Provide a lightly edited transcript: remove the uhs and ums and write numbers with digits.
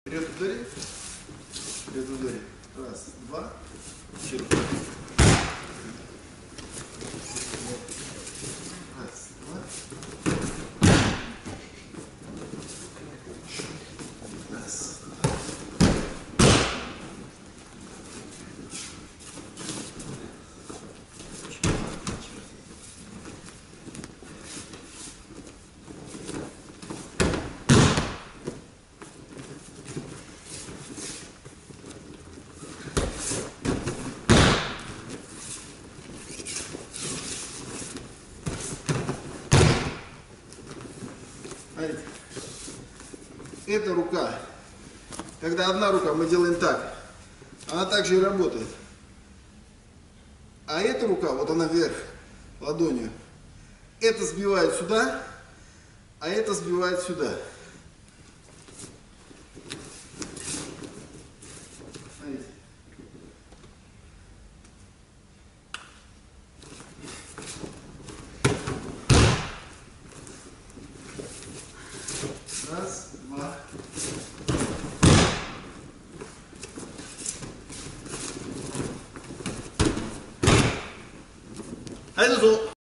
Вперед удари. Вперед удари. Раз, два, четыре. Раз, два. Раз. Смотрите. Эта рука, когда одна рука, мы делаем так, она также и работает. А эта рука, вот она вверх, ладонью, это сбивает сюда, а это сбивает сюда. Смотрите. Раз, два. Haydi